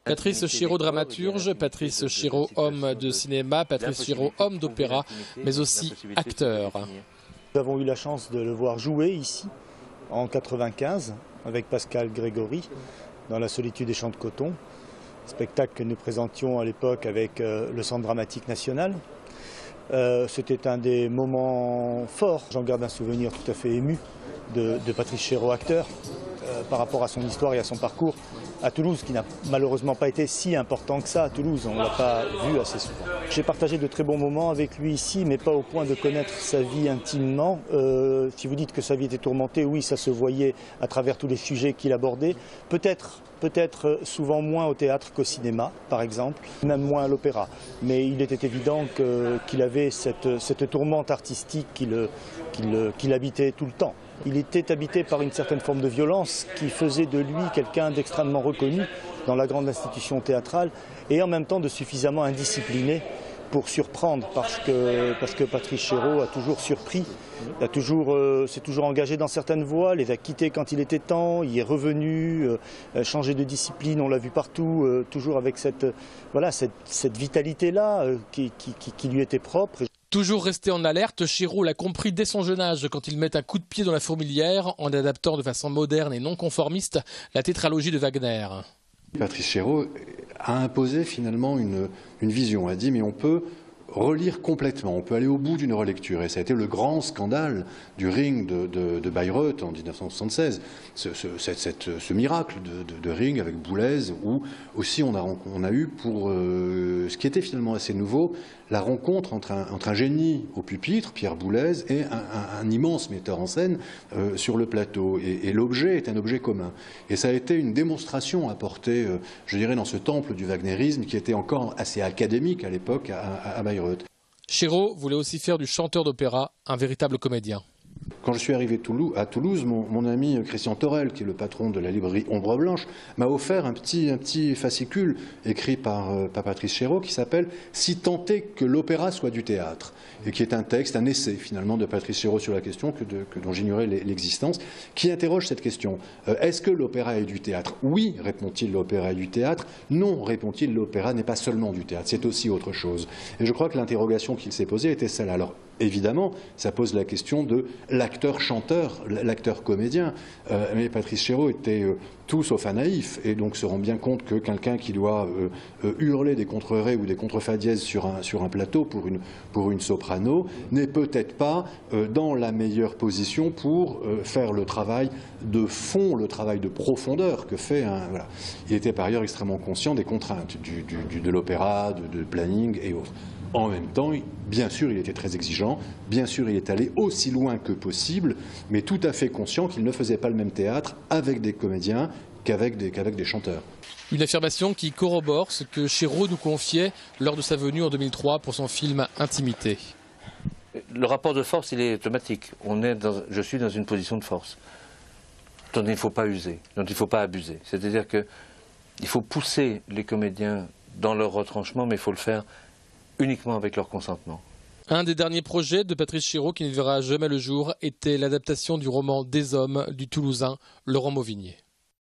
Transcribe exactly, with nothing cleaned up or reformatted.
Patrice Chéreau, dramaturge, Patrice Chéreau, homme de cinéma, Patrice Chéreau, homme d'opéra, mais aussi acteur. Nous avons eu la chance de le voir jouer ici, en quatre-vingt-quinze, avec Pascal Grégory, dans La solitude des champs de coton, spectacle que nous présentions à l'époque avec euh, le Centre dramatique national. Euh, C'était un des moments forts. J'en garde un souvenir tout à fait ému de, de Patrice Chéreau, acteur, euh, par rapport à son histoire et à son parcours à Toulouse, qui n'a malheureusement pas été si important que ça à Toulouse. On ne l'a pas vu assez souvent. J'ai partagé de très bons moments avec lui ici, mais pas au point de connaître sa vie intimement. Euh, si vous dites que sa vie était tourmentée, oui, ça se voyait à travers tous les sujets qu'il abordait. Peut-être peut-être souvent moins au théâtre qu'au cinéma, par exemple, même moins à l'opéra. Mais il était évident que, qu'il avait cette, cette tourmente artistique qui le, qui le, qui l'habitait tout le temps. Il était habité par une certaine forme de violence qui faisait de lui quelqu'un d'extrêmement reconnu dans la grande institution théâtrale et en même temps de suffisamment indiscipliné pour surprendre, parce que, parce que Patrice Chéreau a toujours surpris, a toujours, euh, s'est toujours engagé dans certaines voies, les a quittées quand il était temps, il est revenu, euh, changé de discipline, on l'a vu partout, euh, toujours avec cette, voilà, cette, cette vitalité-là euh, qui, qui, qui, qui lui était propre. Toujours resté en alerte, Chéreau l'a compris dès son jeune âge quand il met un coup de pied dans la fourmilière en adaptant de façon moderne et non conformiste la tétralogie de Wagner. Patrice Chéreau a imposé finalement une, une vision, a dit mais on peut relire complètement, on peut aller au bout d'une relecture. Et ça a été le grand scandale du Ring de, de, de Bayreuth en mille neuf cent soixante-seize, ce, ce, cette, cette, ce miracle de, de, de Ring avec Boulez, où aussi on a, on a eu pour euh, ce qui était finalement assez nouveau, la rencontre entre un, entre un génie au pupitre, Pierre Boulez, et un, un, un immense metteur en scène euh, sur le plateau. Et, et l'objet est un objet commun. Et ça a été une démonstration apportée, euh, je dirais, dans ce temple du wagnérisme qui était encore assez académique à l'époque à, à, à Bayreuth. Chéreau voulait aussi faire du chanteur d'opéra un véritable comédien. Quand je suis arrivé à Toulouse, mon, mon ami Christian Torel, qui est le patron de la librairie Ombre Blanche, m'a offert un petit, un petit fascicule écrit par, euh, par Patrice Chéreau qui s'appelle « Si tant est que l'opéra soit du théâtre » et qui est un texte, un essai finalement de Patrice Chéreau sur la question que de, que, dont j'ignorais l'existence, qui interroge cette question. Euh, Est-ce que l'opéra est du théâtre? Oui, répond-il, l'opéra est du théâtre. Non, répond-il, l'opéra n'est pas seulement du théâtre, c'est aussi autre chose. Et je crois que l'interrogation qu'il s'est posée était celle-là. Alors, évidemment, ça pose la question de l'acteur-chanteur, l'acteur-comédien. Euh, mais Patrice Chéreau était euh, tout sauf un naïf, et donc se rend bien compte que quelqu'un qui doit euh, euh, hurler des contre-rés ou des contre-fa dièses sur un, sur un plateau pour une, pour une soprano n'est peut-être pas euh, dans la meilleure position pour euh, faire le travail de fond, le travail de profondeur que fait un... Voilà. Il était par ailleurs extrêmement conscient des contraintes du, du, du, de l'opéra, de, de planning et autres. En même temps, bien sûr, il était très exigeant, bien sûr, il est allé aussi loin que possible, mais tout à fait conscient qu'il ne faisait pas le même théâtre avec des comédiens qu'avec des, qu'avec des chanteurs. Une affirmation qui corrobore ce que Chéreau nous confiait lors de sa venue en deux mille trois pour son film Intimité. Le rapport de force, il est automatique. On est dans, je suis dans une position de force dont il ne faut pas user, dont il ne faut pas abuser. C'est-à-dire qu'il faut pousser les comédiens dans leur retranchement, mais il faut le faire uniquement avec leur consentement. Un des derniers projets de Patrice Chéreau qui ne verra jamais le jour était l'adaptation du roman Des Hommes du Toulousain Laurent Mauvigné.